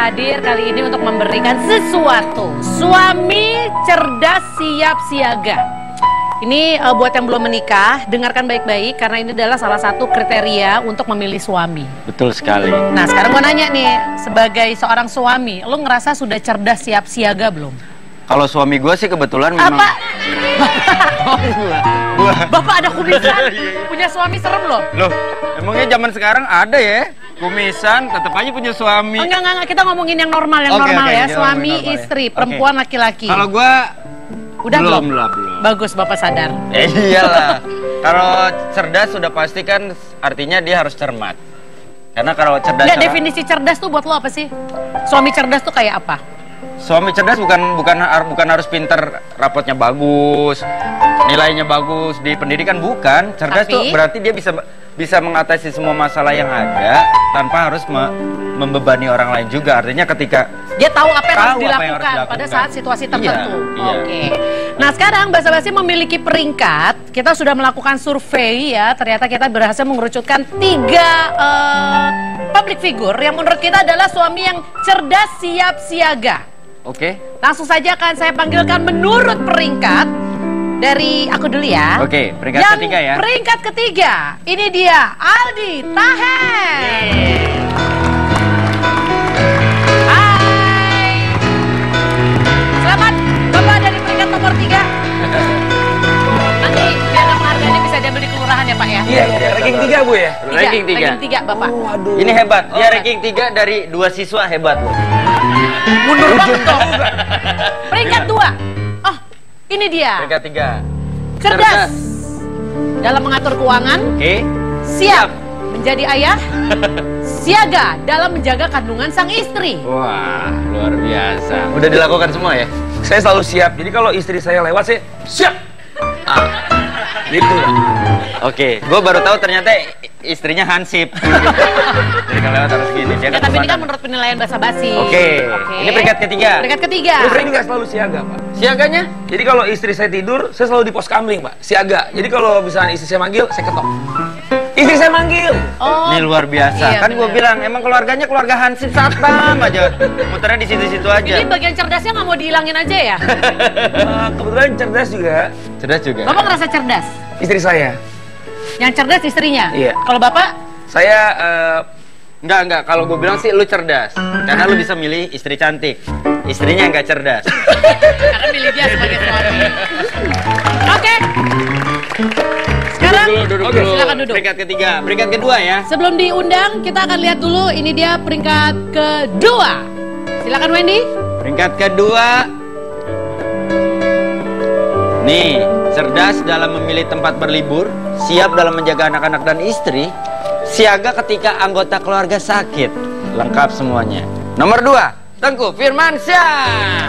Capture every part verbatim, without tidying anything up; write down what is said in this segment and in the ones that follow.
hadir kali ini untuk memberikan sesuatu. Suami cerdas siap siaga. Ini uh, buat yang belum menikah, dengarkan baik-baik karena ini adalah salah satu kriteria untuk memilih suami. Betul sekali. Nah sekarang gue nanya nih, sebagai seorang suami, lo ngerasa sudah cerdas siap siaga belum? Kalau suami gue sih kebetulan memang... Apa? Bapak ada kumisan, punya suami serem loh. Loh, emangnya zaman sekarang ada ya? Kumisan, tetap aja punya suami. Oh, enggak, enggak, enggak, kita ngomongin yang normal, yang okay, normal okay, ya. Suami, normal, istri, ya. perempuan, Okay. laki-laki. Kalau gue... Udah belum? Belum lah, belum. Bagus, Bapak sadar. Eh, iyalah. Kalau cerdas sudah pasti kan artinya dia harus cermat. Karena kalau cerdas... Nggak, definisi cerdas tuh buat lo apa sih? Suami cerdas tuh kayak apa? Suami cerdas bukan bukan bukan harus pinter, rapotnya bagus, nilainya bagus di pendidikan, bukan. Cerdas Tapi... tuh berarti dia bisa bisa mengatasi semua masalah yang ada tanpa harus me membebani orang lain juga. Artinya ketika dia tahu apa yang, tahu harus, apa dilakukan yang harus dilakukan pada saat situasi tertentu. Iya, iya. Oke. Nah sekarang Basa Basi memiliki peringkat. Kita sudah melakukan survei ya. Ternyata kita berhasil mengerucutkan tiga uh, public figure yang menurut kita adalah suami yang cerdas siap siaga. Oke. Langsung saja akan saya panggilkan menurut peringkat dari aku dulu ya. Oke, peringkat yang ketiga ya. Peringkat ketiga, ini dia Aldi Taher. Hai. Selamat Bapak dari peringkat nomor tiga. Nanti piala penghargaannya bisa diambil di kelurahan ya Pak ya. Iya, iya, ranking tiga Bu ya. Tiga, Ranking tiga. ranking tiga Bapak. Oh, aduh. Ini hebat. Dia Oh, ranking tiga dari dua siswa, hebat loh. Mundur banget dong. Peringkat dua. Oh, ini dia. Peringkat tiga. Cerdas dalam mengatur keuangan. Oke. Siap menjadi ayah. Siaga dalam menjaga kandungan sang istri. Wah, luar biasa. Udah dilakukan semua ya? Saya selalu siap. Jadi kalau istri saya lewat, saya siap. Ah, gitu. Oke, gue baru tahu ternyata istrinya hansip. Jadi kalau lewat harus gini. Ya, tapi ini kan menurut penilaian Basa Basi. Oke, ini peringkat ketiga. Peringkat ketiga. Terus saya nggak selalu siaga, Pak. Siaganya? Jadi kalau istri saya tidur, saya selalu di pos kamling, Pak. Siaga. Jadi kalau misalnya istri saya manggil, saya ketok. Istri saya manggil. Oh. Ini luar biasa. Iya, Kan gue bener. bilang, emang keluarganya keluarga hansip satpam aja. Muternya di situ-situ aja. Ini bagian cerdasnya nggak mau dihilangin aja ya? Uh, kebetulan cerdas juga. Cerdas juga. Bapak ngerasa cerdas? Istri saya. Yang cerdas istrinya? Iya. Kalau Bapak? Saya uh, Enggak, enggak. Kalau gue bilang sih lu cerdas. Karena lu bisa milih istri cantik. Istrinya enggak cerdas. Karena milih dia sebagai suami. Oke. Sekarang, Duduk dulu, duduk Oke, dulu. silakan duduk. Peringkat ketiga. Peringkat kedua ya. Sebelum diundang, kita akan lihat dulu. Ini dia peringkat kedua. Silakan Wendy. Peringkat kedua. Nih, cerdas dalam memilih tempat berlibur, siap dalam menjaga anak-anak dan istri, siaga ketika anggota keluarga sakit. Lengkap semuanya. Nomor dua, Tengku Firmansyah.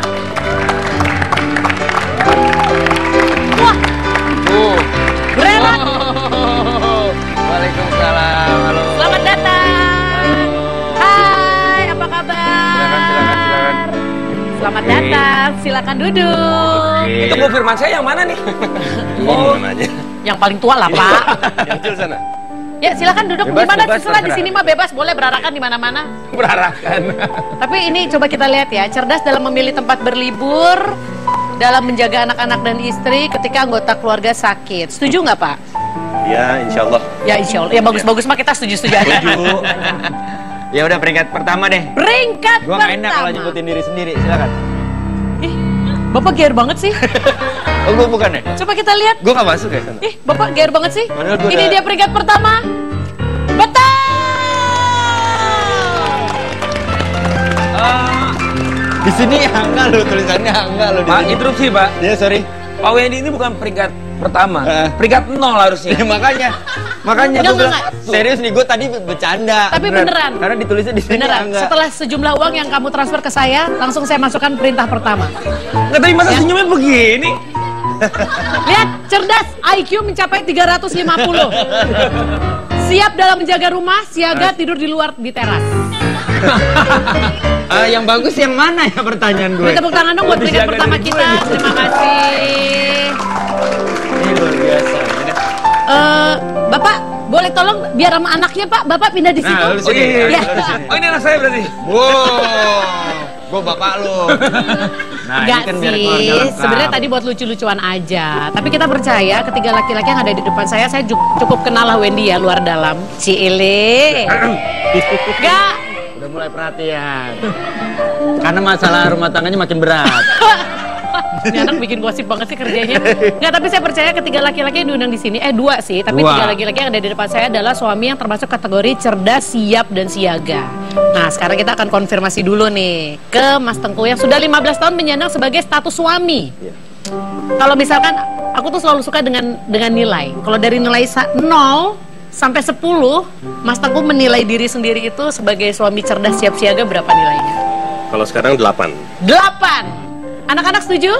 Wah, Tuh. berelat. Oh, Waalaikumsalam. Halo. Selamat datang. Hai, apa kabar? Silakan, silakan, silakan. Selamat Oke. datang. Silakan duduk. Oke. itu Bu Firman saya yang mana nih? Oh, aja. Yang paling tua lah, Pak. Yang kecil sana. Ya, silakan duduk. Bebas, Gimana bebas, terserah di terserah. sini mah bebas, boleh berarakan di mana-mana. Berarakan. Tapi ini coba kita lihat ya, cerdas dalam memilih tempat berlibur, dalam menjaga anak-anak dan istri ketika anggota keluarga sakit. Setuju nggak Pak? Ya, insya Allah. Ya insya Allah. Ya bagus-bagus mah kita setuju-setuju aja. Ya udah peringkat pertama deh. Peringkat Gua nggak enak kalau pertama. nyebutin diri sendiri. Silakan. Ih, Bapak gear banget sih. Oh, gue bukan ya? Coba kita lihat. Gue nggak masuk ya sana. Ih, Bapak gear banget sih. Padahal gua Ini udah- dia peringkat pertama. Betul. Ah, di sini angga lo, tulisannya angga lo di Pak, sini. interupsi Pak. Ya sorry. Pak Wendy ini bukan peringkat pertama, Eh. peringkat nol harusnya. Ya, makanya, makanya Enggak, gue bilang enggak, serius nih, gue tadi bercanda. Tapi beneran. Karena ditulisnya di sini Beneran. angga. Setelah sejumlah uang yang kamu transfer ke saya, langsung saya masukkan perintah pertama. Nggak, tapi masa Ya. senyumnya begini? Lihat, cerdas, I Q mencapai tiga ratus lima puluh. Siap dalam menjaga rumah, siaga tidur di luar di teras. Ah, yang bagus yang mana ya pertanyaan gue? Beri tepuk tangan dong buat Lebih peringkat siaga pertama dari kita. gue. Terima kasih. Ini luar biasa. Ini- Eh, Bapak, boleh tolong biar sama anaknya Pak, Bapak pindah di situ. Nah, lu Oh iya, iya, Ya. iya. Oh ini anak saya berarti. Wow, gua bapak lu. Nah, Enggak ini kan biar sih, keluarga lengkap. sebenarnya tadi buat lucu-lucuan aja. Tapi kita percaya ketiga laki-laki yang ada di depan saya, saya ju- cukup kenal lah Wendy ya, luar dalam. Cile. Enggak. Udah mulai perhatian. Karena masalah rumah tangganya makin berat. Ini anak bikin gosip banget sih kerjanya. Nggak, tapi saya percaya ketiga laki-laki yang diundang di sini, eh dua sih, tapi Dua. tiga laki-laki yang ada di depan saya adalah suami yang termasuk kategori cerdas, siap, dan siaga. Nah, sekarang kita akan konfirmasi dulu nih ke Mas Tengku yang sudah lima belas tahun menyandang sebagai status suami. Kalau misalkan, aku tuh selalu suka dengan dengan nilai. Kalau dari nilai sa- nol sampai sepuluh, Mas Tengku menilai diri sendiri itu sebagai suami cerdas, siap, siaga berapa nilainya? Kalau sekarang delapan. delapan. Anak-anak setuju?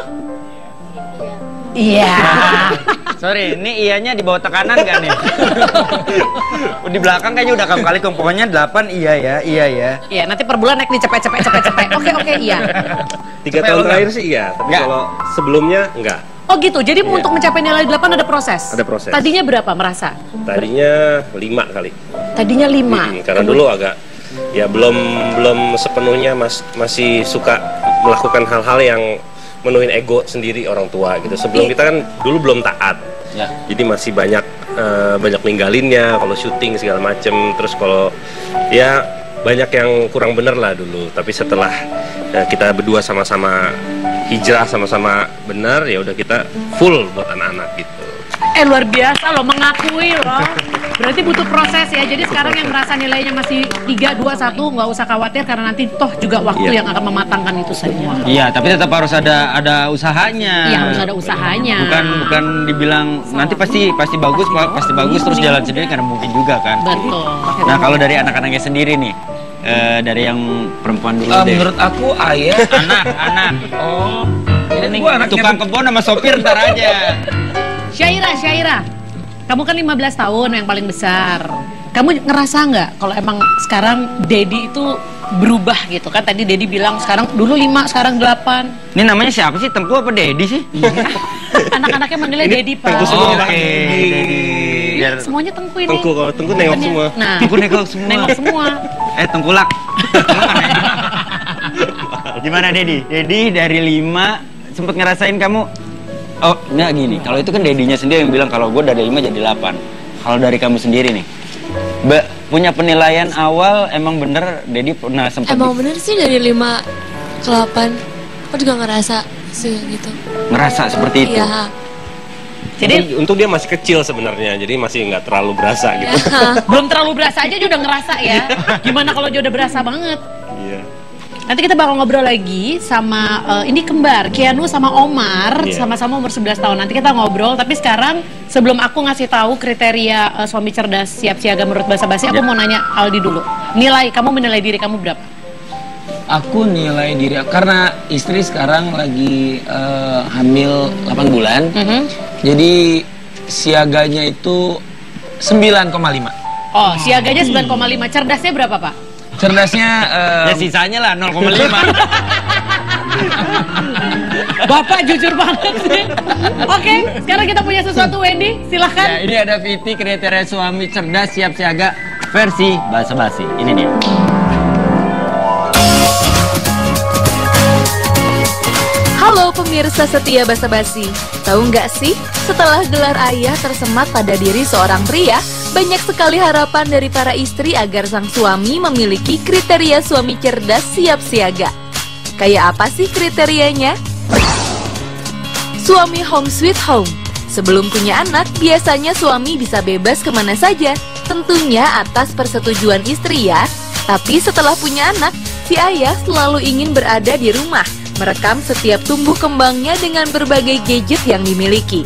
Iya. Sorry, ini iyanya di bawah tekanan gak nih? Di belakang kayaknya udah kamu kali kong. Pokoknya delapan iya ya, iya ya. Iya, nanti per bulan naik nih cepet-cepet cepet-cepet. Oke, oke, iya. Tiga Supaya tahun lengkap. terakhir sih iya, tapi Nggak. kalau sebelumnya enggak. Oh gitu, jadi untuk mencapai nilai delapan ada proses? Ada proses. Tadinya berapa merasa? Tadinya lima kali. Tadinya lima. Hmm, karena dulu agak ya belum belum sepenuhnya mas, masih suka melakukan hal-hal yang menuhin ego sendiri orang tua gitu. Sebelum Iya. kita kan dulu belum taat. Ya. Jadi masih banyak eh, banyak ninggalinnya kalau syuting segala macem. Terus kalau ya banyak yang kurang bener lah dulu. Tapi setelah eh, kita berdua sama-sama hijrah sama-sama benar, ya udah kita full buat anak-anak gitu. Eh luar biasa loh, mengakui loh. Berarti butuh proses ya. Jadi sekarang yang merasa nilainya masih tiga, dua, satu, nggak usah khawatir karena nanti toh juga waktu Iya. yang akan mematangkan itu semua. Iya, tapi tetap harus ada ada usahanya. Iya, harus ada usahanya. Bukan bukan dibilang nanti pasti pasti bagus pasti bagus terus jalan sendiri karena mungkin juga kan. Betul. Nah, kalau dari anak-anaknya sendiri nih, eh, dari yang perempuan dulu Eh, deh. menurut aku ayah. Anak, anak. Oh. Ini Gua anaknya tukang kebun sama sopir ntar aja. Syaira, Syaira, kamu kan lima belas tahun yang paling besar. Kamu ngerasa nggak kalau emang sekarang Dedi itu berubah gitu kan? Tadi Dedi bilang sekarang dulu lima, sekarang delapan. Ini namanya siapa sih? Tengku apa Dedi sih? Anak-anaknya manggilnya Dedi, Pak. Tengku semua, Pak. Oke, Dedi. Iya, Biar semuanya Tengku ini. Tengku, kalau Tengku nengok Bukannya- semua. Nah, Tengku nengok semua. nengok semua. Eh, tengkulak. Gimana Dedi? Dedi dari lima sempet ngerasain kamu? Oh, enggak gini. Kalau itu kan Dedinya sendiri yang bilang kalau gue dari lima jadi delapan. Kalau dari kamu sendiri nih, Mbak punya penilaian awal emang bener Dedi pernah sempet Emang bener sih dari lima ke delapan. Aku juga ngerasa sih gitu. ngerasa seperti itu. Iya. Jadi Untuk, untuk dia masih kecil sebenarnya, jadi masih nggak terlalu berasa gitu. belum terlalu berasa aja dia udah ngerasa ya. Gimana kalau dia udah berasa banget? Iya. Nanti kita bakal ngobrol lagi sama eh, ini kembar Kianu sama Omar, Iya. sama-sama umur sebelas tahun. Nanti kita ngobrol, tapi sekarang sebelum aku ngasih tahu kriteria eh, suami cerdas siap siaga menurut Basa Basi, aku Iya. mau nanya Aldi dulu. Nilai kamu menilai diri kamu berapa? Aku nilai diri karena istri sekarang lagi eh, hamil delapan bulan. Mhm. Jadi siaganya itu sembilan koma lima. Oh, siaganya sembilan koma lima, cerdasnya berapa, Pak? Cerdasnya eh, Ya sisanya lah nol koma lima. Bapak jujur banget sih. Oke, sekarang kita punya sesuatu, Wendy, silahkan. Ya, ini ada Viti kriteria suami cerdas siap siaga versi Basa Basi. Ini dia. Halo pemirsa setia Basa Basi. Tahu nggak sih, setelah gelar ayah tersemat pada diri seorang pria, banyak sekali harapan dari para istri agar sang suami memiliki kriteria suami cerdas siap siaga. Kayak apa sih kriterianya? Suami home sweet home. Sebelum punya anak, biasanya suami bisa bebas kemana saja. Tentunya atas persetujuan istri ya. Tapi setelah punya anak, si ayah selalu ingin berada di rumah, merekam setiap tumbuh kembangnya dengan berbagai gadget yang dimiliki.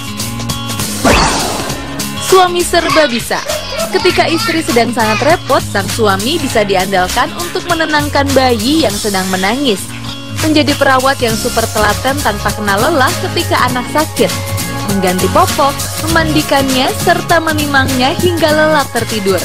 Suami serba bisa. Ketika istri sedang sangat repot, sang suami bisa diandalkan untuk menenangkan bayi yang sedang menangis. Menjadi perawat yang super telaten tanpa kenal lelah ketika anak sakit. Mengganti popok, memandikannya, serta memimangnya hingga lelap tertidur.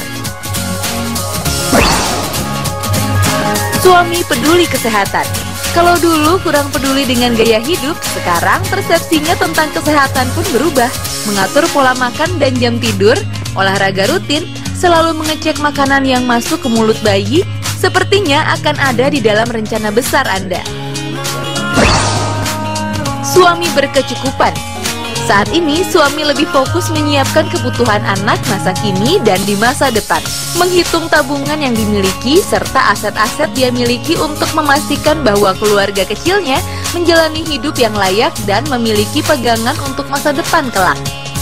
Suami peduli kesehatan. Kalau dulu kurang peduli dengan gaya hidup, sekarang persepsinya tentang kesehatan pun berubah. Mengatur pola makan dan jam tidur, olahraga rutin, selalu mengecek makanan yang masuk ke mulut bayi, sepertinya akan ada di dalam rencana besar Anda. Suami berkecukupan. Saat ini, suami lebih fokus menyiapkan kebutuhan anak masa kini dan di masa depan, menghitung tabungan yang dimiliki serta aset-aset dia miliki untuk memastikan bahwa keluarga kecilnya menjalani hidup yang layak dan memiliki pegangan untuk masa depan kelak.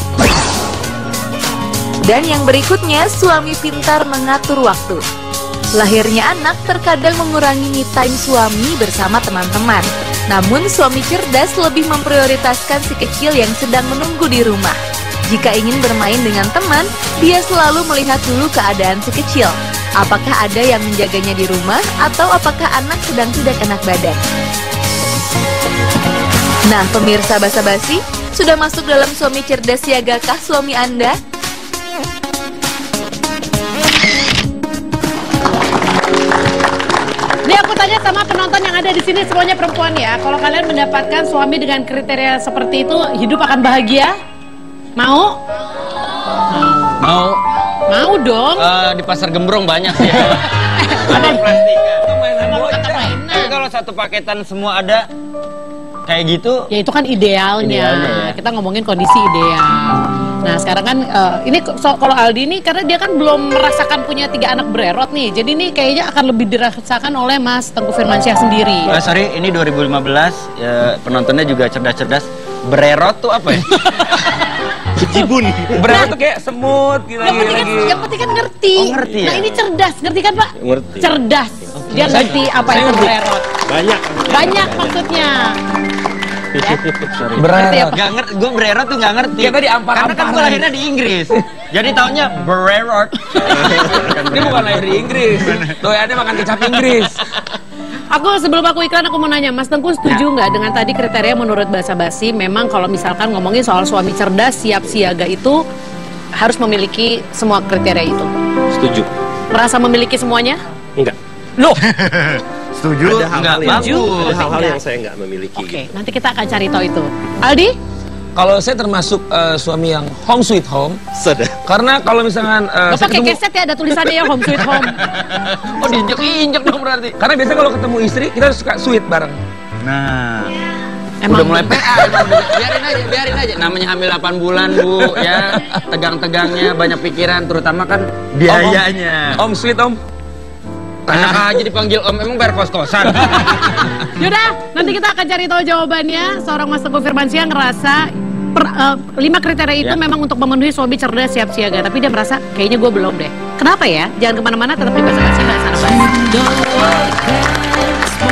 Dan yang berikutnya, suami pintar mengatur waktu. Lahirnya anak terkadang mengurangi me time suami bersama teman-teman. Namun suami cerdas lebih memprioritaskan si kecil yang sedang menunggu di rumah. Jika ingin bermain dengan teman, dia selalu melihat dulu keadaan si kecil. Apakah ada yang menjaganya di rumah atau apakah anak sedang tidak enak badan. Nah, pemirsa basa-basi, sudah masuk dalam suami cerdas siagakah suami Anda? Ini aku tanya sama penonton yang ada di sini, semuanya perempuan ya. Kalau kalian mendapatkan suami dengan kriteria seperti itu, hidup akan bahagia? Mau? Mau? Mau dong. Eh, di pasar Gembrong banyak ya. Ada plastikan. Itu mainan Kalau bocah. kata mainan. Tapi kalau satu paketan semua ada kayak gitu, Ya itu kan idealnya. Idealnya, ya. Kita ngomongin kondisi ideal. Nah sekarang kan eh, ini so, kalau Aldi ini karena dia kan belum merasakan punya tiga anak bererot nih. Jadi ini kayaknya akan lebih dirasakan oleh Mas Tengku Firmansyah sendiri. Eh, sorry, ini dua ribu lima belas, ya, penontonnya juga cerdas-cerdas. Bererot tuh apa ya? Bejibun. Berapa tuh kayak semut gitu Yang lagi penting, lagi. kan, yang penting kan ngerti. Oh, ngerti ya? Nah ini cerdas, ngerti kan Pak? Ngerti. Cerdas. Dia ngerti apa saya itu ngerti. bererot. Banyak. Banyak maksudnya. Bererot. Gak ngerti, gue bererot tuh gak ngerti. Kita diampar-amparan. Karena kan gue lahirnya di Inggris. Jadi taunya bererot. Dia bukan lahir di Inggris. Doyannya makan kecap Inggris. Aku sebelum aku iklan aku mau nanya, Mas Tengku setuju nggak dengan tadi kriteria menurut basa-basi? Memang kalau misalkan ngomongin soal suami cerdas, siap siaga itu harus memiliki semua kriteria itu. Setuju. Merasa memiliki semuanya? Enggak. Loh, Setuju? Ada hal-hal Nggak yang, bagus. ada hal-hal Enggak. yang saya nggak memiliki. oke. Nanti kita akan cari tahu itu. Aldi? Kalau saya termasuk eh, suami yang home sweet home, Sudah. karena kalau misalkan eh, Gak saya pakai ketemu, keset ya, ada tulisannya ya home sweet home. Oh diinjek-injek dong berarti. karena biasanya kalau ketemu istri kita suka sweet bareng. Nah, Emang udah mulai P A. emang. Biarin aja, biarin aja. Namanya hamil delapan bulan, Bu, ya. Tegang-tegangnya, banyak pikiran, terutama kan biayanya. Om sweet om. Anak aja dipanggil Om, emang bayar kos-kosan. Yaudah, nanti kita akan cari tahu jawabannya. Seorang Mas Tengku Firmansyah ngerasa per, eh, lima kriteria itu Ya. memang untuk memenuhi suami cerdas siap siaga, tapi dia merasa kayaknya gue belum deh. Kenapa ya? Jangan kemana-mana, tetap di Basa-Basi Bahasa Anak Basi.